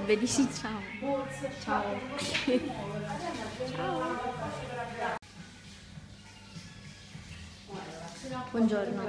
Vabbè, dici ciao. Ciao. Ciao. Buongiorno.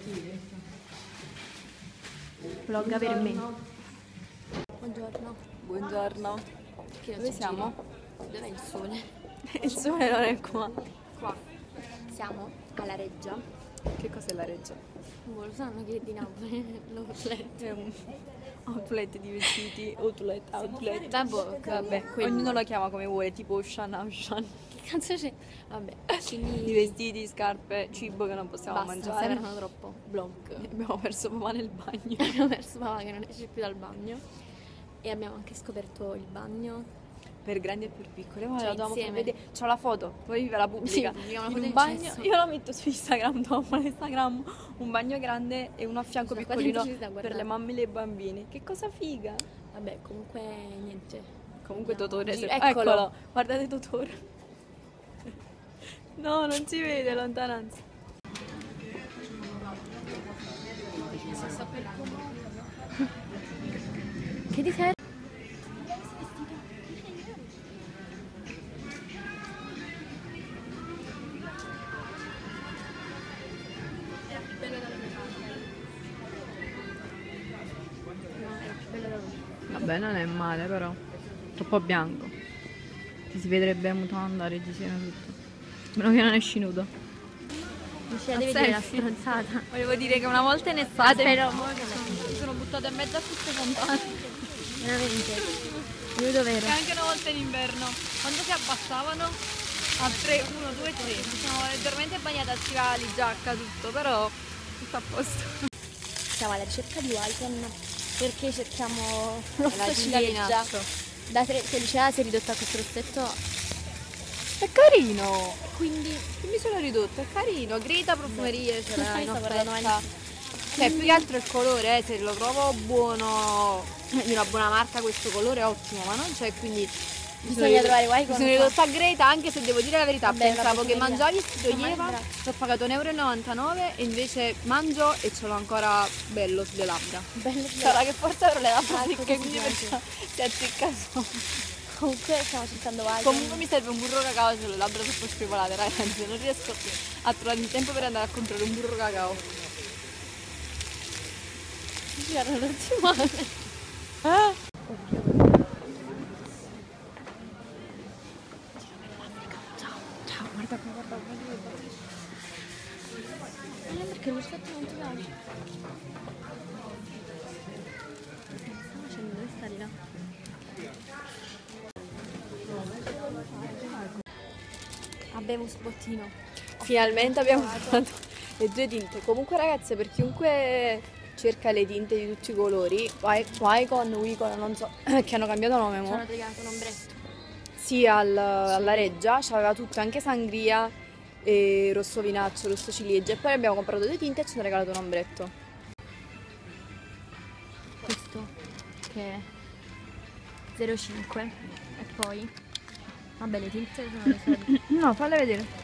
Vlogga per me. Buongiorno. Buongiorno. Dove siamo? Dov'è il sole? Il sole non è qua. Qua. Siamo alla Reggia. Che cos'è la Reggia? Lo sanno che è di Napoli, l'outlet. È un outlet di vestiti, outlet. Vabbè, Ognuno lo chiama come vuole, tipo Ocean. Che cazzo c'è? Vabbè, Di vestiti, scarpe, cibo che non possiamo basta, mangiare. erano troppo. Vlog. Abbiamo perso papà nel bagno. Abbiamo perso papà che non esce più dal bagno. E abbiamo anche scoperto il bagno. Per grandi e per piccoli, ma Cioè, la dobbiamo far insieme. vedere. C'ho la foto, poi ve la pubblica. Sì, pubblichiamo la in foto un in bagno, cesso. io la metto su Instagram dopo l'Instagram, un bagno grande e uno a fianco Scusa, qua piccolino dentro ci sta per guardando. le mamme e i bambini. Che cosa figa! Vabbè, comunque niente. Comunque Andiamo. Totore, Eccolo. guardate Totore. No, non si vede, lontananza. Che ti serve? Vabbè, non è male però. Troppo bianco. Ti si vedrebbe mutanda, reggiseno tutto. Meno che non esci nudo. Non ce la devi dire la stronzata. Volevo dire che una volta in estate Spero mi sono buttata in mezzo a tutte le fontane. veramente. Nudo vero. E anche una volta in inverno, quando si abbassavano a 3, 1, 2, 3, mi sono leggermente bagnata, stivali, giacca, tutto, però tutto a posto. Siamo alla ricerca di Wycon perché cerchiamo rosso La ciliegia. ciliegia. Da 13 anni si è ridotta a questo rossetto. È carino! Quindi Che mi sono ridotto, è carino. Greta Profumerie ce l'ha in Sto guardando offerta. Cioè, più che altro il colore, se lo trovo buono, di una buona marca questo colore è ottimo, ma non c'è, quindi bisogna trovare Wycon. mi sono ridotta a Greta, anche se devo dire la verità, Vabbè, pensavo una che profumeria. mangiavi si toglieva, Brava. l'ho pagato 1,99 € e invece mangio e ce l'ho ancora bello sulle labbra. Bello, Sarà che forse avrò le labbra Ah, secche, così quindi si perciò si azzecca sopra. Comunque stiamo cercando Wycon. Comunque mi serve un burro cacao sulle labbra troppo scrivolate, ragazzi, non riesco a trovare il tempo per andare a comprare un burro cacao. Guarda, non si muove. Ciao, guarda qua, guarda qua. Perché lo rossetto non ti piace? Che sta facendo? Dove sta di là? Abbiamo un sbottino. Finalmente abbiamo trovato le due tinte. Comunque ragazze, per chiunque cerca le tinte di tutti i colori, Wycon, non so, che hanno cambiato nome Ci mo. hanno regalato un ombretto. Sì, alla Reggia, c'aveva tutto, anche sangria, e rosso vinaccio, rosso ciliegia. E poi abbiamo comprato due tinte e ci hanno regalato un ombretto. Questo che è 0,5 e poi vabbè le tinte sono le solite. No, falle vedere.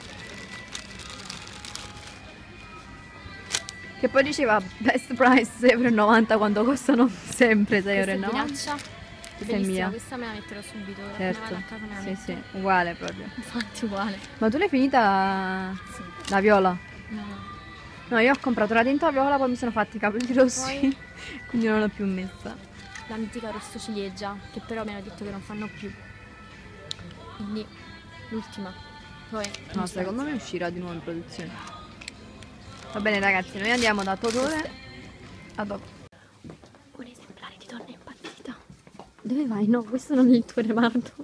Che poi diceva best price 6,90 € quando costano sempre 6,90 Questa è €. binaccia, Questa è bellissima, mia. questa me la metterò subito, ora Certo, appena vado a casa me la sì, metto. sì, uguale proprio. Infatti uguale. Ma tu l'hai finita Sì. la viola? No. No, io ho comprato la tinta viola, poi mi sono fatti i capelli rossi, Poi? quindi non l'ho più messa. La mitica rosso ciliegia, che però mi hanno detto che non fanno più. Quindi l'ultima. Poi No, secondo me uscirà di nuovo in produzione. Va bene ragazzi, noi andiamo da Totore a dopo. un esemplare di donna impazzita. Dove vai? No, questo non è il tuo reparto.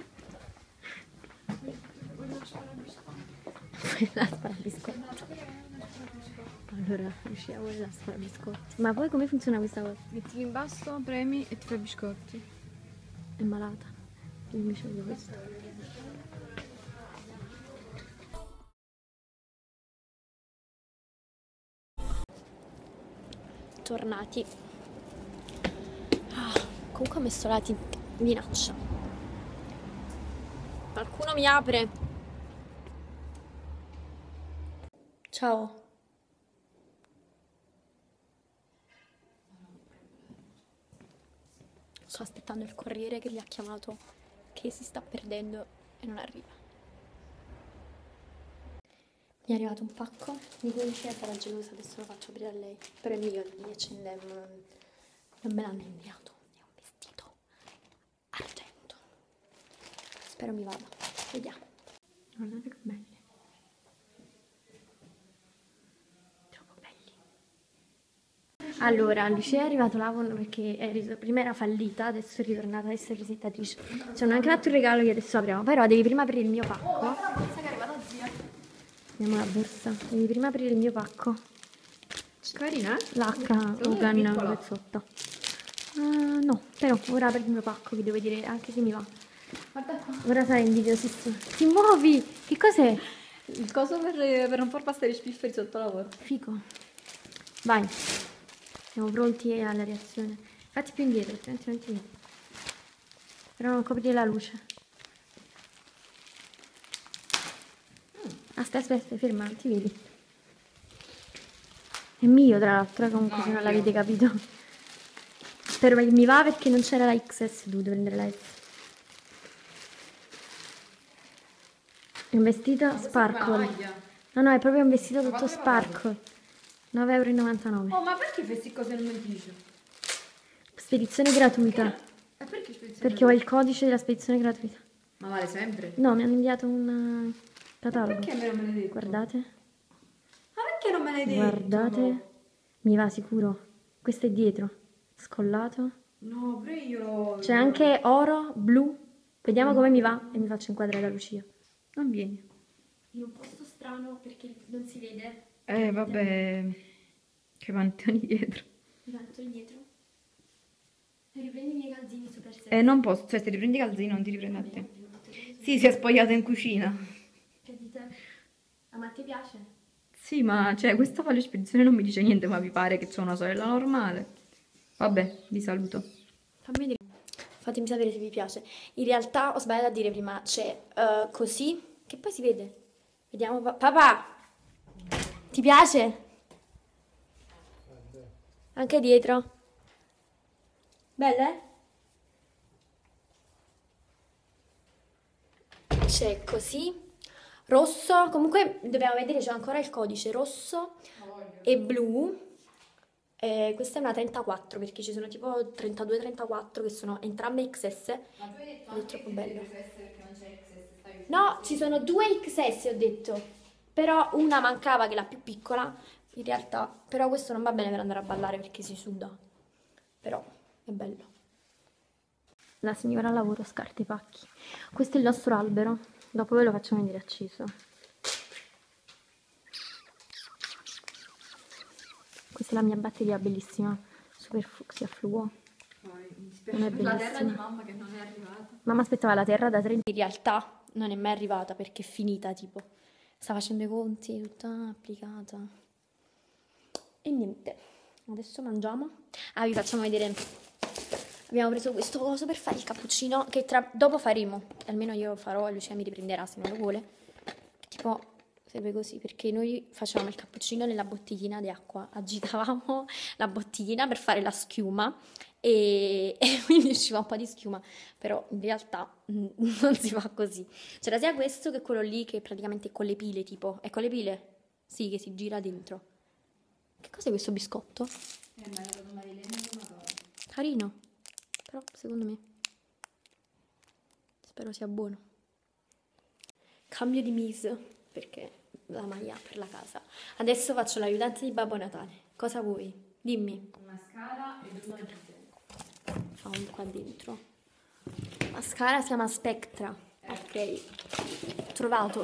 La sparabiscotti. Allora, usciamo la sparabiscotti. Ma poi come funziona questa cosa? Metti in basso, premi e ti fai biscotti. È malata. Io invece voglio questo. Tornati. Comunque ho messo la vinaccia. Qualcuno mi apre? Ciao. Sto aspettando il corriere che mi ha chiamato, che si sta perdendo e non arriva. Mi è arrivato un pacco di cui uscire sarà gelosa, adesso lo faccio aprire a lei. Però è mio di H&M, non me l'hanno inviato. È un vestito argento. Spero mi vada. Vediamo. Guardate che belli. Troppo belli. Allora, Lucia è arrivato là perché prima era fallita, adesso è ritornata a essere presentatrice. Ci hanno anche fatto un regalo che adesso apriamo. Però devi prima aprire il mio pacco. Pensa che è arrivata zia. Vediamo la borsa. Devi prima aprire il mio pacco. Carina, eh? L'H Hogan pezzotto. No, però ora apri il mio pacco che devo dire anche se mi va. Guarda qua. Ora sarà invidiosissimo. Ti muovi! Che cos'è? Il coso per non far passare i spifferi sotto lavoro. Figo. Vai. Siamo pronti alla reazione. Fatti più indietro, altrimenti non ti vedi. Però non coprire la luce. Aspetta, ferma, non ti vedi. È mio tra l'altro, comunque, se non l'avete capito. Spero che mi va perché non c'era la XS, ho dovuto prendere la S. È un vestito sparkle. No, è proprio un vestito tutto sparkle. 9,99 €. Oh, ma perché queste cose non mi dici? Spedizione gratuita. E perché spedizione? Perché ho il codice della spedizione gratuita. Ma vale sempre? No, mi hanno inviato un catalogo. Perché a me non me l'hai detto? Guardate. Ma perché non me l'hai detto? Guardate. Mi va sicuro. Questo è dietro. Scollato. No, pure io lo... C'è anche oro, blu. Vediamo come mi va e mi faccio inquadrare da Lucia. Non vieni. In un posto strano perché non si vede. Vabbè... Che pantaloni dietro. Mi metto dietro. E riprendi i miei calzini super sexy. Non posso, cioè se riprendi i calzini non ti riprendo a te. Sì, si è spogliata in cucina. Che dite? Ma a te piace? Sì, ma cioè questa fare spedizione non mi dice niente, ma vi pare che c'ho una sorella normale. Vabbè, vi saluto. Fammi vedere. Fatemi sapere se vi piace. In realtà ho sbagliato a dire prima, c'è così, che poi si vede. Vediamo, papà, ti piace? Anche dietro. Belle? C'è così, rosso, comunque dobbiamo vedere, c'è ancora il codice rosso e blu. Questa è una 34 perché ci sono tipo 32-34 che sono entrambe XS. Ma tu hai detto Ed è troppo bello. perché non c'è XS, No, ci sono due XS ho detto, però una mancava che è la più piccola, in realtà, però questo non va bene per andare a ballare perché si suda, però è bello. La signora al lavoro scarta i pacchi. Questo è il nostro albero, dopo ve lo facciamo vedere acceso. Questa è la mia batteria bellissima, super fucsia fluo. Mi Non è dispiace per la terra bellissima. di mamma che non è arrivata. Mamma aspettava la terra da 3 In realtà non è mai arrivata perché è finita, tipo. Sta facendo i conti, tutta applicata. E niente. Adesso mangiamo. Vi facciamo vedere. Abbiamo preso questo coso per fare il cappuccino che dopo faremo. Almeno io farò e Lucia mi riprenderà se non lo vuole. Tipo, serve così, perché noi facevamo il cappuccino nella bottiglina di acqua. Agitavamo la bottiglina per fare la schiuma e quindi usciva un po' di schiuma, però in realtà non si fa così. C'era sia questo che quello lì che praticamente è con le pile, tipo, è con le pile? Sì, che si gira dentro. Che cos'è questo biscotto? Carino, però secondo me spero sia buono. Cambio di mise perché la maglia per la casa. Adesso faccio l'aiutante di Babbo Natale. Cosa vuoi? Dimmi. Mascara e due matite. Fa un qua dentro. Mascara si chiama Spectra. Ok. Trovato.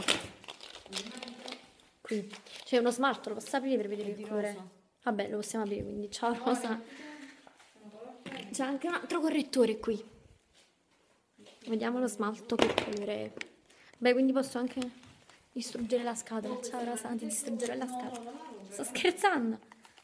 Qui. C'è uno smalto, lo posso aprire per vedere il colore? Vabbè, lo possiamo aprire, quindi ciao rosa. C'è anche un altro correttore qui. Vediamo lo smalto che colore è. Beh, quindi posso anche distruggere la scatola. Ciao rosa, ti distruggerò la scatola. Sto scherzando.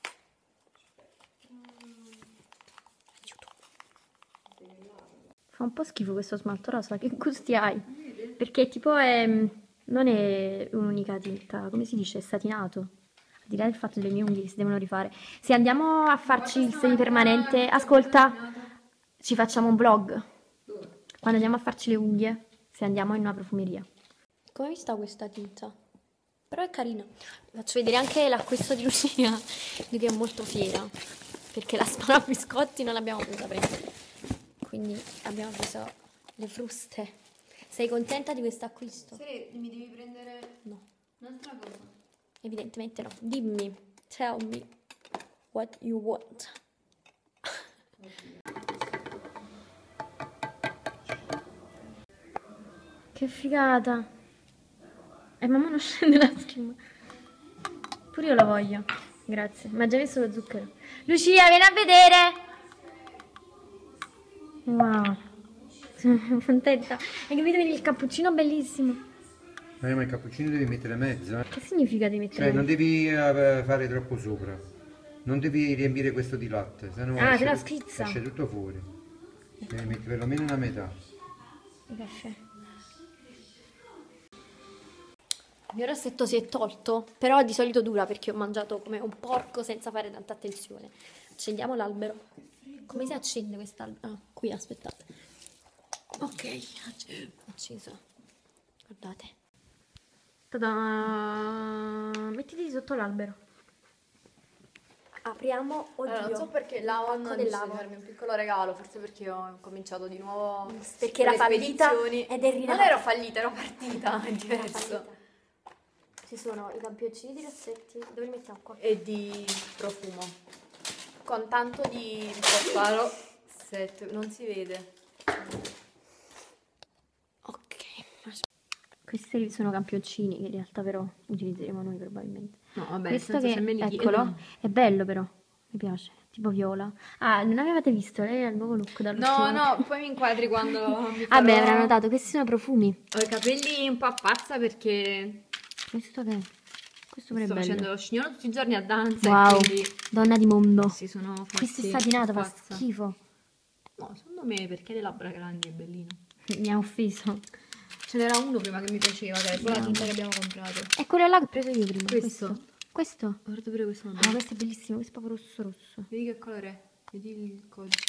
Fa un po' schifo questo smalto rosa, che gusti hai? Perché tipo non è un'unica tinta, come si dice, è satinato. Al di là del fatto delle mie unghie che si devono rifare. Se andiamo a farci il semipermanente, ascolta, Ci facciamo un vlog Dove? quando andiamo a farci le unghie, se andiamo in una profumeria. Come vi sta questa tinta? Però è carina. Vi faccio vedere anche l'acquisto di Lucia, di cui è molto fiera, perché la spalla a biscotti non l'abbiamo potuta prendere. Quindi abbiamo preso le fruste. Sei contenta di questo acquisto? Sere, mi devi prendere No, un'altra cosa. evidentemente no. Dimmi, tell me what you want. Che figata! E mamma non scende la schiuma. Pure io la voglio. Grazie. Ma ha già messo lo zucchero. Lucia, vieni a vedere! Wow. Sono contenta. Hai capito? Vedi il cappuccino bellissimo. Ma il cappuccino devi mettere mezzo, Che significa di mettere? Cioè non devi fare troppo sopra. Non devi riempire questo di latte, sennò Ah, esce, se no schizza. esce tutto fuori. Devi mettere perlomeno una metà. Il caffè. Il mio rossetto si è tolto, però di solito dura perché ho mangiato come un porco senza fare tanta attenzione. Accendiamo l'albero. Come si accende quest'albero? Ah, qui, aspettate. Ok, acceso. Guardate. Ta-da! Mettiti sotto l'albero. Apriamo, oddio. Allora, non so perché l'Avon Pacco ha del deciso di Lavon. farmi un piccolo regalo, forse perché ho cominciato di nuovo Perché con era le fallita spedizioni. ed è rinata. Non ero fallita, ero partita, è diverso. Ci sono i campioncini di rossetti. Dove li mettiamo qua? E di profumo. Con tanto di farfalo. Non si vede. Ok. Questi sono campioncini che in realtà però utilizzeremo noi probabilmente. No, vabbè, Questo che, eccolo, è bello però, mi piace, tipo viola. Ah, non avevate visto, lei ha il nuovo look dall'ultimo. No, no, poi mi inquadri quando mi Vabbè, farò... avrà notato, questi sono profumi. Ho i capelli un po' a pazza perché Questo che è? Questo pure è sto bello. facendo lo scignolo tutti i giorni a danza Wow, e quindi donna di mondo. si sono fatti Questo è satinato, fa pazza. schifo. No, secondo me perché le labbra grandi è bellino. Mi ha offeso. Ce n'era uno prima che mi piaceva, che è quella tinta che abbiamo comprato. È quello là che ho preso io prima. Questo? Questo? Guarda pure questo. Ah, questo è bellissimo, questo è proprio rosso rosso. Vedi che colore è? Vedi il codice.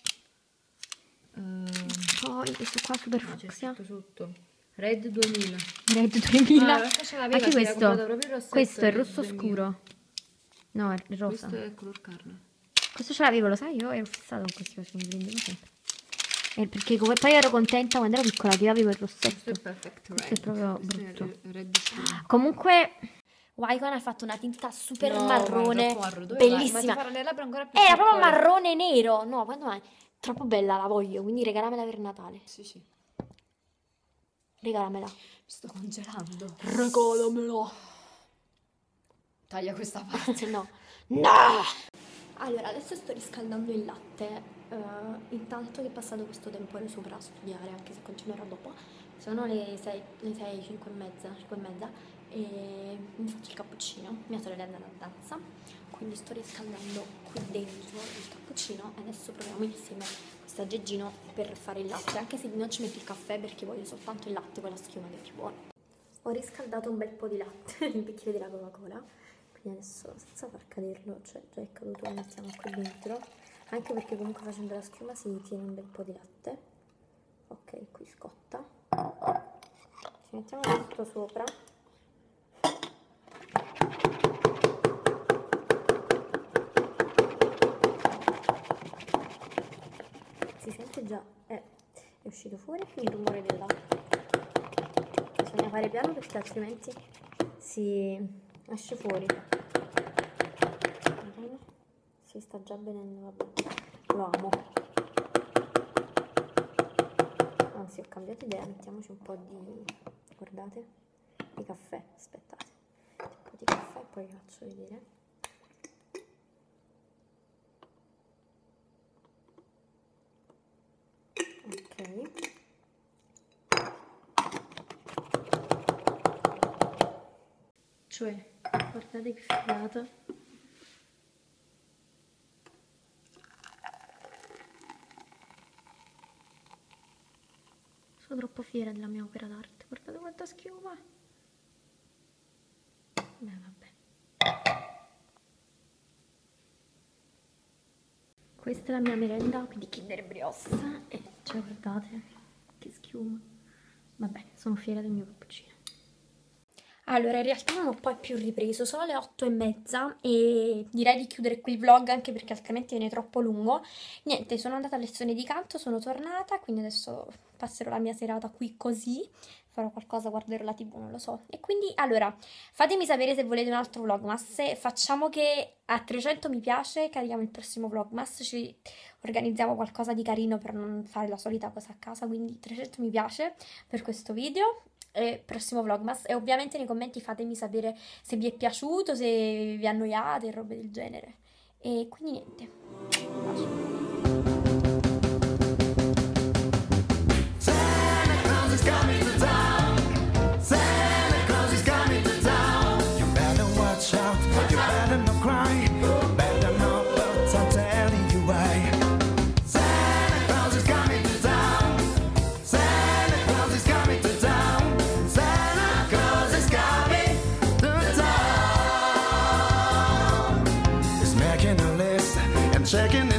Poi questo qua super No, c'è fucsia. scritto sotto. Red 2000. Red 2000. Ah, questo ce l'aveva, Anche si era questo. comprato proprio il rossetto Questo è il del rosso 2000. scuro. No, è il rosa. Questo è color carne. Questo ce l'avevo, lo sai, io ero fissata con questi cosi, mi prendevo sempre. Perché poi ero contenta quando ero piccola che io avevo il rossetto. Questo è perfect red. Questo è proprio Questo brutto. è red scuro. Comunque, Wycon ha fatto una tinta super No, marrone, guarda, troppo marrone. Dove vai? Ma ti bellissima. farà le labbra ancora più Era proprio piccole. marrone nero. No, quando mai? Troppo bella, la voglio, quindi regalamela per Natale. Sì, sì. Regalamela. Mi sto congelando. Regalamela. Taglia questa parte. No. No! Allora, adesso sto riscaldando il latte. Intanto che è passato questo tempore sopra a studiare, anche se continuerò dopo. Sono le 6, 5 e mezza, 5 e mezza. E mi faccio il cappuccino. Mia sorella è andata a danza. Quindi sto riscaldando qui dentro il cappuccino. E adesso proviamo insieme questo aggeggino per fare il latte. Anche se non ci metto il caffè perché voglio soltanto il latte con la schiuma che è più buona. Ho riscaldato un bel po' di latte nel bicchiere della Coca-Cola. Quindi adesso senza far caderlo, cioè già è caduto, lo mettiamo qui dentro, anche perché comunque facendo la schiuma si tiene un bel po' di latte. Ok, qui scotta. Ci mettiamo tutto sopra. Si sente già, è uscito fuori il rumore dell'acqua. Bisogna fare piano perché altrimenti si esce fuori. Si sta già benendo, vabbè. Lo amo. Anzi, ho cambiato idea, mettiamoci un po' di, guardate, di caffè. Aspettate, un po' di caffè e poi vi faccio vedere. Ok. Cioè, guardate che figata. Sono troppo fiera della mia opera d'arte. Guardate quanta schiuma. Beh, vabbè. Questa è la mia merenda, quindi Kinder Brioche, e cioè guardate che schiuma. Vabbè, sono fiera del mio cappuccino. Allora, in realtà non ho poi più ripreso, sono le 8:30 e direi di chiudere qui il vlog anche perché altrimenti viene troppo lungo. Niente, sono andata a lezione di canto, sono tornata, quindi adesso passerò la mia serata qui così, farò qualcosa, guarderò la TV, non lo so. E quindi, allora, fatemi sapere se volete un altro vlogmas, facciamo che a 300 mi piace carichiamo il prossimo vlogmas, ci organizziamo qualcosa di carino per non fare la solita cosa a casa, quindi 300 mi piace per questo video. Prossimo vlogmas, e ovviamente nei commenti fatemi sapere se vi è piaciuto, se vi annoiate e robe del genere, e quindi niente, bacio. Checking